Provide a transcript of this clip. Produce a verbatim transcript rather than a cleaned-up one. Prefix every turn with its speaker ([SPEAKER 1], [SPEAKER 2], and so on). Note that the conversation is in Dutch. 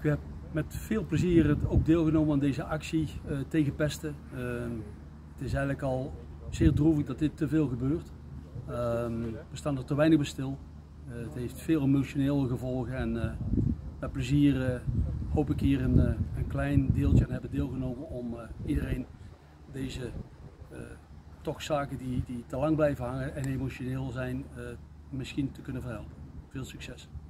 [SPEAKER 1] Ik heb met veel plezier ook deelgenomen aan deze actie uh, tegen pesten. Uh, het is eigenlijk al zeer droevig dat dit te veel gebeurt. Uh, we staan er te weinig bij stil. Uh, het heeft veel emotionele gevolgen en uh, met plezier uh, hoop ik hier een, uh, een klein deeltje aan hebben deelgenomen om uh, iedereen deze uh, toch zaken die, die te lang blijven hangen en emotioneel zijn uh, misschien te kunnen verhelpen. Veel succes!